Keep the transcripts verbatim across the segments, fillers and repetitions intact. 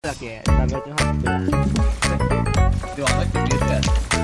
だけダメージ入ってる。 でもあの人言うてやる。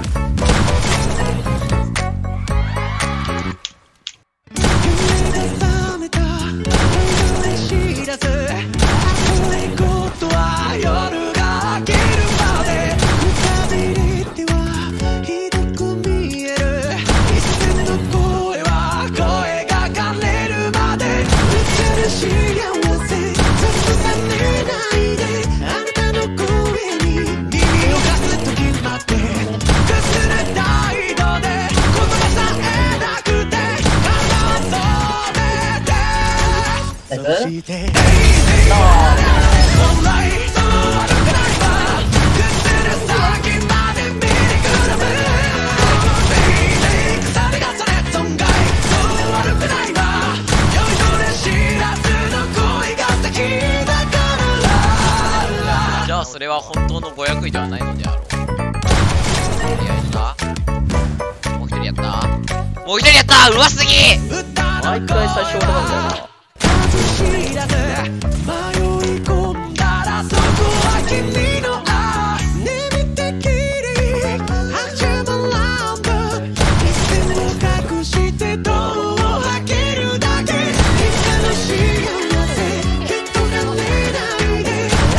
じゃあそれは本当のごひゃくいではないのであろう。やったもう一人やったもう一人やった。うますぎ。 毎回最初なんだよな。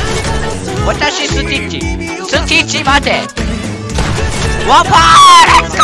私スティッチスティッチ待てワンパー